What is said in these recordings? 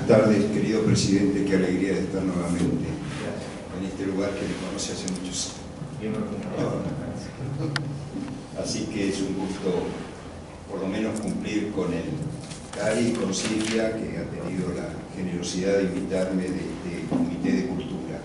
Buenas tardes, querido presidente, qué alegría de estar nuevamente en este lugar que me conoce hace muchos años. Así que es un gusto, por lo menos, cumplir con el Cari y con Silvia, que ha tenido la generosidad de invitarme de este Comité de Cultura.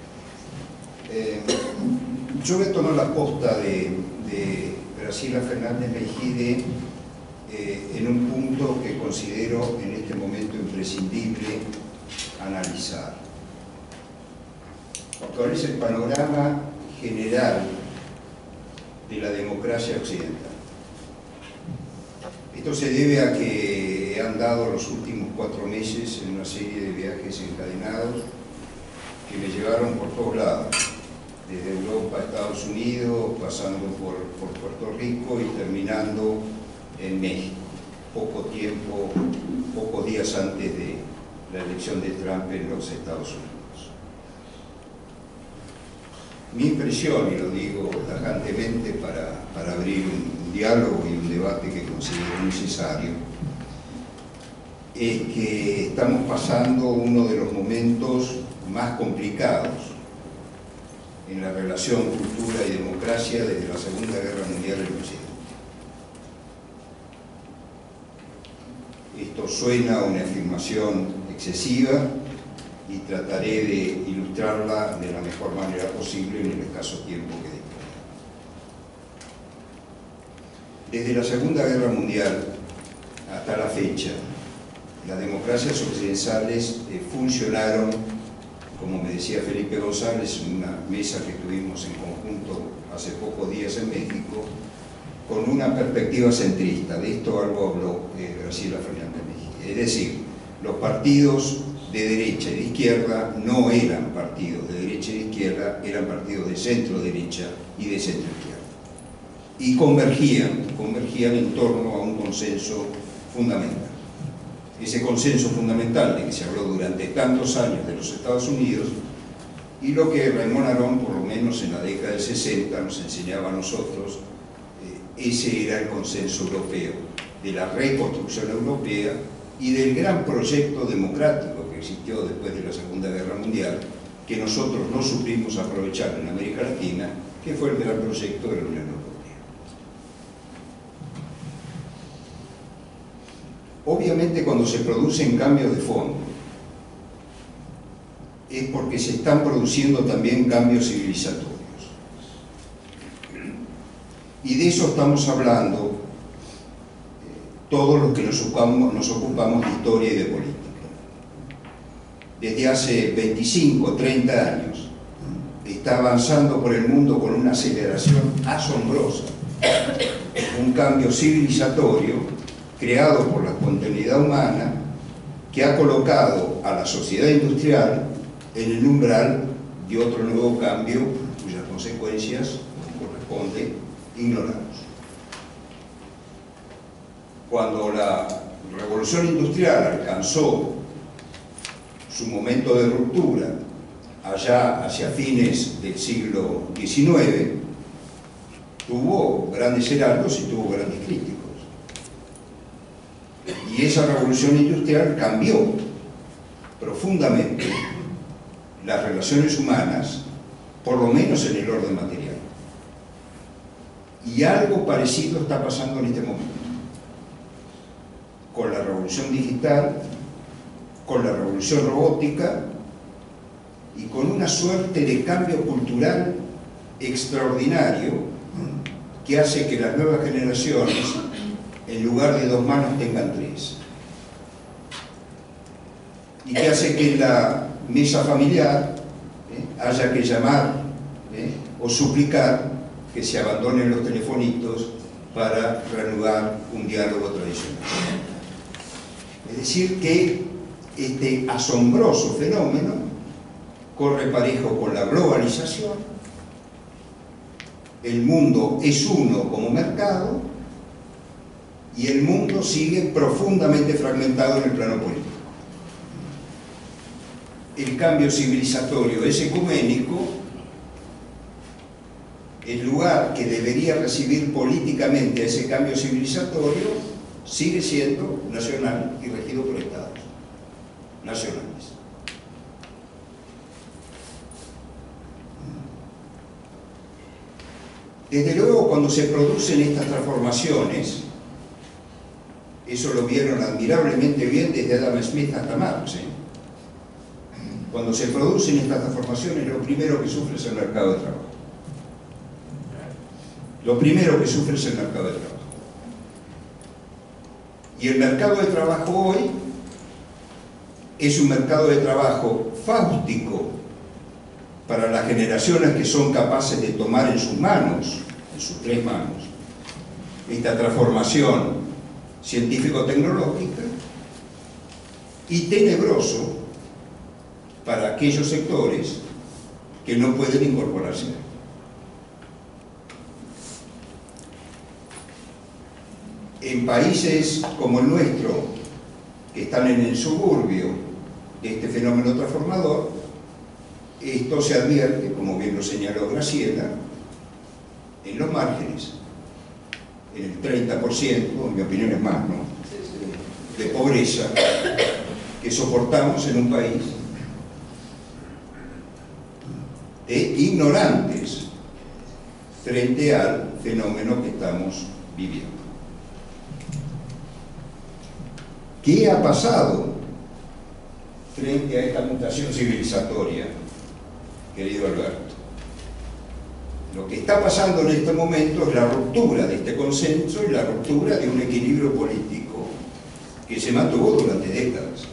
Yo voy a tomar la posta de Graciela Fernández Meijide en un punto que considero en este momento imprescindible analizar. ¿Cuál es el panorama general de la democracia occidental? Esto se debe a que he andado los últimos 4 meses en una serie de viajes encadenados que me llevaron por todos lados, desde Europa a Estados Unidos, pasando por Puerto Rico y terminando en México, pocos días antes de la elección de Trump en los Estados Unidos. Mi impresión, y lo digo tajantemente para abrir un diálogo y un debate que considero necesario, es que estamos pasando uno de los momentos más complicados en la relación cultura y democracia desde la Segunda Guerra Mundial en Occidente. Esto suena a una afirmación excesiva y trataré de ilustrarla de la mejor manera posible en el escaso tiempo que dispongo. Desde la Segunda Guerra Mundial hasta la fecha, las democracias occidentales funcionaron, como me decía Felipe González en una mesa que tuvimos en conjunto hace pocos días en México, con una perspectiva centrista. De esto algo habló Graciela Fernández Meijide. Es decir, los partidos de derecha y de izquierda no eran partidos de derecha y de izquierda, eran partidos de centro-derecha y de centro-izquierda. Y convergían en torno a un consenso fundamental. Ese consenso fundamental de que se habló durante tantos años de los Estados Unidos, y lo que Raymond Aron, por lo menos en la década del 60, nos enseñaba a nosotros, ese era el consenso europeo, de la reconstrucción europea y del gran proyecto democrático que existió después de la Segunda Guerra Mundial, que nosotros no supimos aprovechar en América Latina, que fue el gran proyecto de la Unión Europea. Obviamente, cuando se producen cambios de fondo, es porque se están produciendo también cambios civilizatorios. Y de eso estamos hablando todos los que nos ocupamos de historia y de política. Desde hace 25, 30 años está avanzando por el mundo con una aceleración asombrosa, un cambio civilizatorio creado por la espontaneidad humana que ha colocado a la sociedad industrial en el umbral de otro nuevo cambio cuyas consecuencias, como corresponde, ignoramos. Cuando la revolución industrial alcanzó su momento de ruptura allá hacia fines del siglo XIX, tuvo grandes heraldos y tuvo grandes críticos. Y esa revolución industrial cambió profundamente las relaciones humanas, por lo menos en el orden material. Y algo parecido está pasando en este momento, con la revolución digital, con la revolución robótica y con una suerte de cambio cultural extraordinario que hace que las nuevas generaciones, en lugar de 2 manos, tengan 3. Y que hace que en la mesa familiar haya que llamar o suplicar que se abandonen los telefonitos para reanudar un diálogo tradicional. Es decir, que este asombroso fenómeno corre parejo con la globalización, el mundo es uno como mercado y el mundo sigue profundamente fragmentado en el plano político. El cambio civilizatorio es ecuménico, el lugar que debería recibir políticamente ese cambio civilizatorio sigue siendo nacional y regido por estados. nacionales. Desde luego, cuando se producen estas transformaciones, eso lo vieron admirablemente bien desde Adam Smith hasta Marx, cuando se producen estas transformaciones, lo primero que sufre es el mercado de trabajo. Lo primero que sufre es el mercado de trabajo. Y el mercado de trabajo hoy es un mercado de trabajo fáustico para las generaciones que son capaces de tomar en sus manos, en sus tres manos, esta transformación científico-tecnológica, y tenebroso para aquellos sectores que no pueden incorporarse. En países como el nuestro, que están en el suburbio de este fenómeno transformador, esto se advierte, como bien lo señaló Graciela, en los márgenes, en el 30%, en mi opinión es más, ¿no?, de pobreza que soportamos en un país, de ignorantes frente al fenómeno que estamos viviendo. ¿Qué ha pasado frente a esta mutación civilizatoria, querido Alberto? Lo que está pasando en este momento es la ruptura de este consenso y la ruptura de un equilibrio político que se mantuvo durante décadas.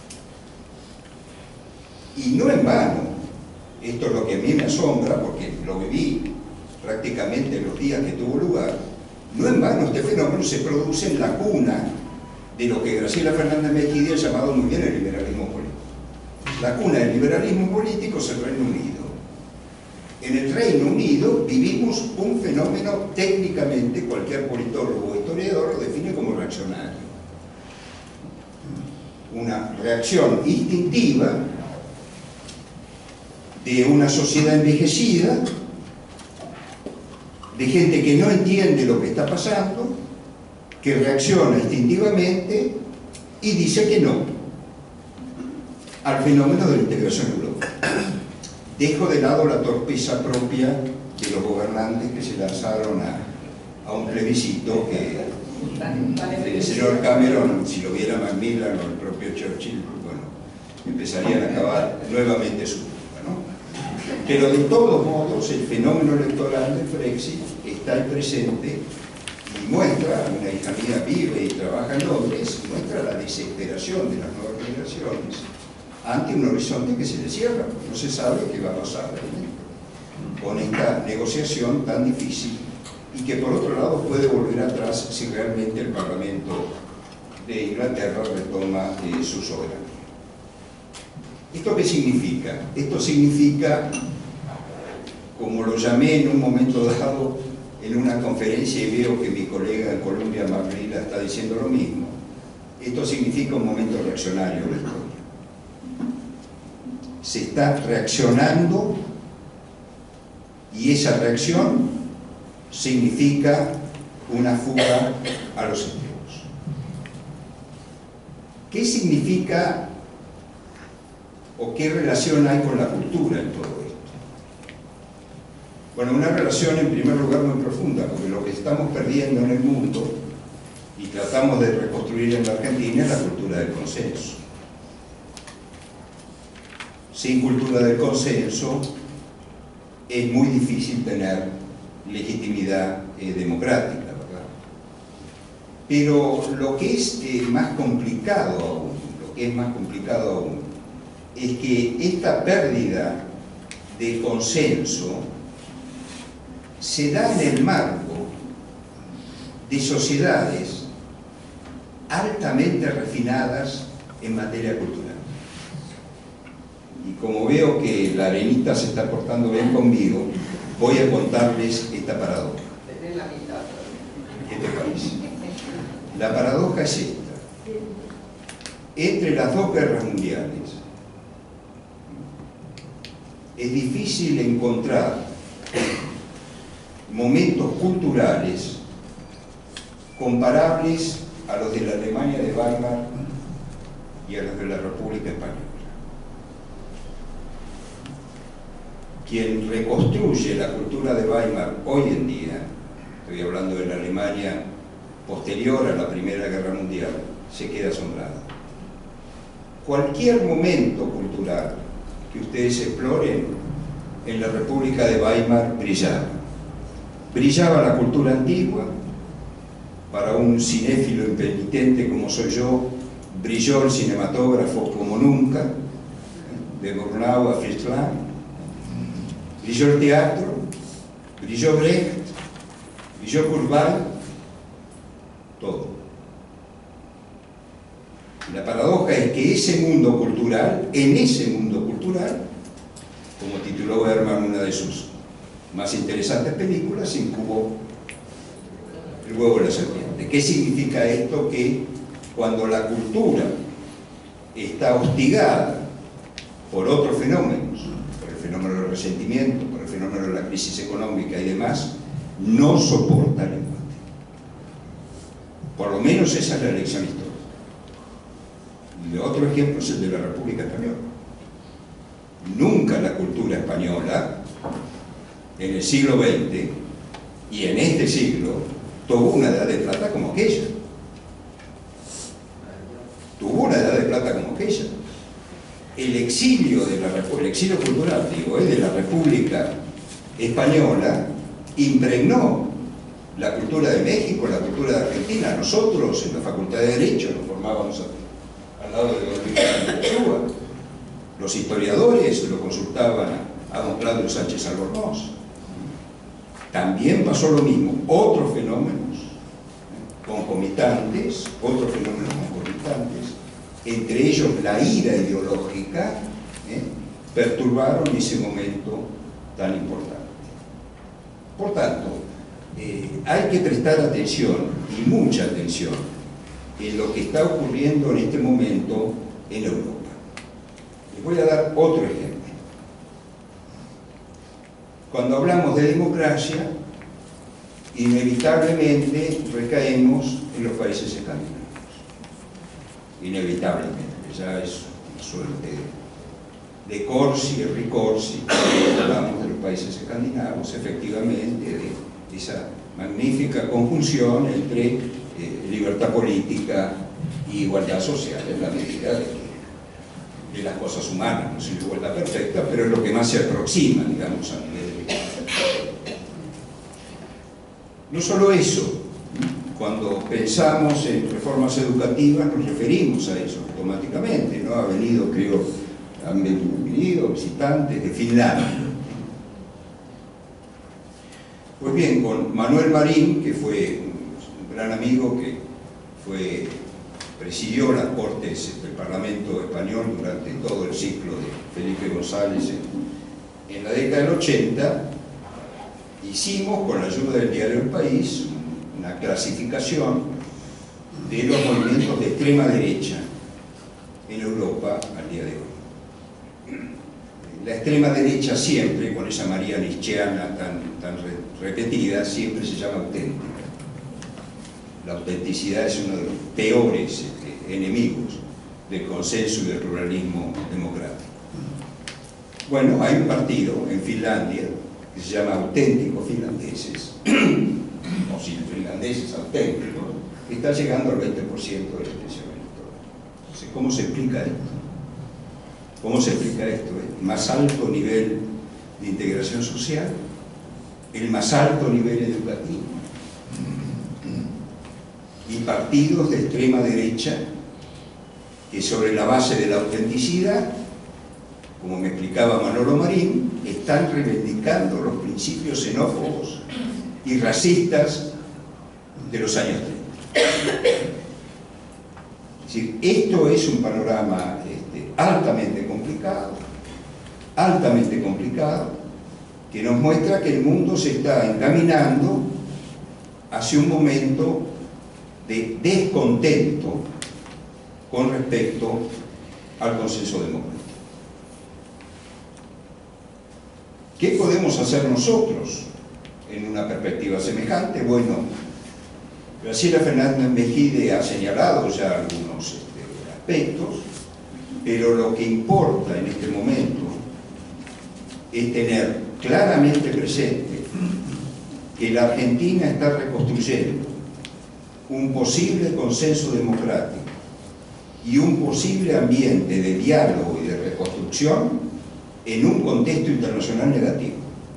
Y no en vano, esto es lo que a mí me asombra, porque lo viví prácticamente en los días que tuvo lugar, no en vano este fenómeno se produce en la cuna de lo que Graciela Fernández Mejía ha llamado muy bien el liberalismo político. La cuna del liberalismo político es el Reino Unido. En el Reino Unido vivimos un fenómeno técnicamente, cualquier politólogo o historiador lo define como reaccionario. Una reacción instintiva de una sociedad envejecida, de gente que no entiende lo que está pasando, que reacciona instintivamente y dice que no al fenómeno de la integración europea. Dejo de lado la torpeza propia de los gobernantes que se lanzaron a un plebiscito que el señor Cameron, si lo viera Macmillan o el propio Churchill, bueno, empezarían a acabar nuevamente su culpa, ¿no? Pero de todos modos, el fenómeno electoral del Brexit está ahí presente y muestra, una hija mía vive y trabaja en Londres, muestra la desesperación de las nuevas generaciones ante un horizonte que se le cierra, porque no se sabe qué va a pasar con esta negociación tan difícil y que por otro lado puede volver atrás si realmente el Parlamento de Inglaterra retoma su soberanía. ¿Esto qué significa? Esto significa, como lo llamé en un momento dado en una conferencia y veo que mi colega en Colombia, Margarita, está diciendo lo mismo, esto significa un momento reaccionario de la historia. Se está reaccionando y esa reacción significa una fuga a los extremos. ¿Qué significa o qué relación hay con la cultura en todo esto? Bueno, una relación en primer lugar muy profunda, porque lo que estamos perdiendo en el mundo y tratamos de reconstruir en la Argentina es la cultura del consenso. Sin cultura del consenso es muy difícil tener legitimidad democrática, ¿verdad? Pero lo que es más complicado aún, es que esta pérdida de consenso se da en el marco de sociedades altamente refinadas en materia cultural. Y como veo que la arenita se está portando bien conmigo, voy a contarles esta paradoja. ¿Qué te parece? La paradoja es esta. Entre las dos guerras mundiales es difícil encontrar momentos culturales comparables a los de la Alemania de Weimar y a las de la República Española. Quien reconstruye la cultura de Weimar hoy en día, estoy hablando de la Alemania posterior a la Primera Guerra Mundial, se queda asombrado. Cualquier momento cultural que ustedes exploren en la República de Weimar brillaba. Brillaba la cultura antigua, para un cinéfilo impenitente como soy yo, brilló el cinematógrafo como nunca, de Murnau a Fritz Lang, brilló el teatro, brilló Brecht, brilló Kurzweil, todo. La paradoja es que ese mundo cultural, en ese mundo cultural, como tituló Bergman una de sus más interesantes películas, incubó el huevo de la serpiente. ¿Qué significa esto? Que cuando la cultura está hostigada por otros fenómenos, por el fenómeno del resentimiento, por el fenómeno de la crisis económica y demás, no soporta el empate. Por lo menos esa es la lección histórica. Y otro ejemplo es el de la República Española. Nunca la cultura española, en el siglo XX y en este siglo, tuvo una edad de plata como aquella. Tuvo una edad de plata como aquella. El exilio de la República, el exilio cultural, digo, de la República Española impregnó la cultura de México, la cultura de Argentina. Nosotros en la Facultad de Derecho nos formábamos al lado de Don Luis Ursúa. Los historiadores lo consultaban a don Claudio Sánchez Albornoz. También pasó lo mismo, otros fenómenos concomitantes, entre ellos la ira ideológica, perturbaron ese momento tan importante. Por tanto, hay que prestar atención, y mucha atención, en lo que está ocurriendo en este momento en Europa. Les voy a dar otro ejemplo. Cuando hablamos de democracia, inevitablemente recaemos en los países escandinavos. Inevitablemente, ya es una suerte de Corsi y Ricorsi. Hablamos de los países escandinavos, efectivamente, de esa magnífica conjunción entre libertad política y igualdad social, en la medida de las cosas humanas. No es una igualdad perfecta, pero es lo que más se aproxima, digamos, a nivel de... No solo eso, cuando pensamos en reformas educativas nos referimos a eso automáticamente, ¿no? Han venido visitantes de Finlandia. Pues bien, con Manuel Marín, que fue un gran amigo que presidió las Cortes del Parlamento español durante todo el ciclo de Felipe González en la década del 80, hicimos, con la ayuda del diario El País, una clasificación de los movimientos de extrema derecha en Europa al día de hoy. La extrema derecha siempre, con esa María Nietzscheana tan repetida, siempre se llama auténtica. La autenticidad es uno de los peores enemigos del consenso y del pluralismo democrático. Bueno, hay un partido en Finlandia que se llama Auténticos Finlandeses, o finlandeses auténticos, que está llegando al 20% de la expresión electoral. Entonces, ¿cómo se explica esto? ¿Cómo se explica esto? El más alto nivel de integración social, el más alto nivel educativo, y partidos de extrema derecha que sobre la base de la autenticidad, como me explicaba Manolo Marín, están reivindicando los principios xenófobos y racistas de los años 30. Es decir, esto es un panorama altamente complicado, que nos muestra que el mundo se está encaminando hacia un momento de descontento con respecto al consenso democrático. ¿Qué podemos hacer nosotros en una perspectiva semejante? Bueno, Graciela Fernández Mejide ha señalado ya algunos aspectos. pero lo que importa en este momento es tener claramente presente que la Argentina está reconstruyendo un posible consenso democrático y un posible ambiente de diálogo y de reconstrucción en un contexto internacional negativo.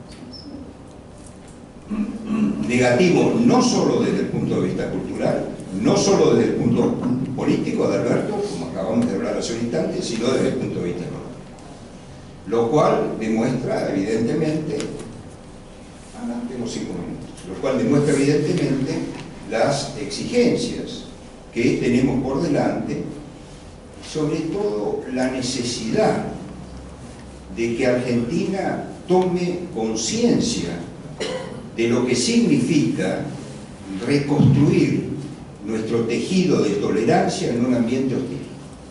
Negativo no solo desde el punto de vista cultural, no solo desde el punto político de Alberto, como acabamos de hablar hace un instante, sino desde el punto de vista económico. Lo cual demuestra evidentemente, tengo 5 minutos, lo cual demuestra evidentemente las exigencias que tenemos por delante, sobre todo la necesidad de que Argentina tome conciencia de lo que significa reconstruir nuestro tejido de tolerancia en un ambiente hostil.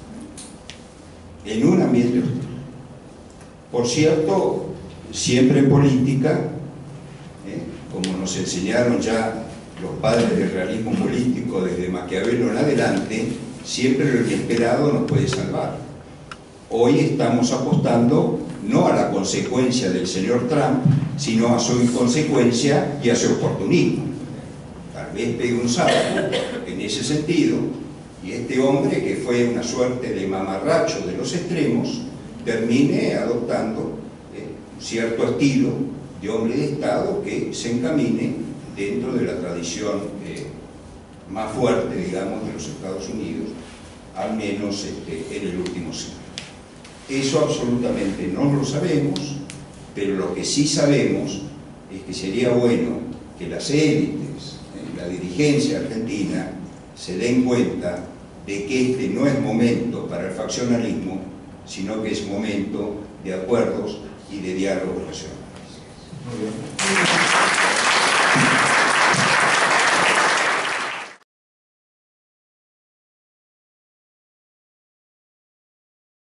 En un ambiente hostil. Por cierto, siempre en política, como nos enseñaron ya los padres del realismo político desde Maquiavelo en adelante, siempre lo inesperado nos puede salvar. Hoy estamos apostando no a la consecuencia del señor Trump, sino a su inconsecuencia y a su oportunismo. Tal vez pegue un salto en ese sentido, y este hombre, que fue una suerte de mamarracho de los extremos, termine adoptando un cierto estilo de hombre de Estado que se encamine dentro de la tradición más fuerte, digamos, de los Estados Unidos, al menos en el último siglo. Eso absolutamente no lo sabemos, pero lo que sí sabemos es que sería bueno que las élites, la dirigencia argentina, se den cuenta de que este no es momento para el faccionalismo, sino que es momento de acuerdos y de diálogos racionales. Muy bien.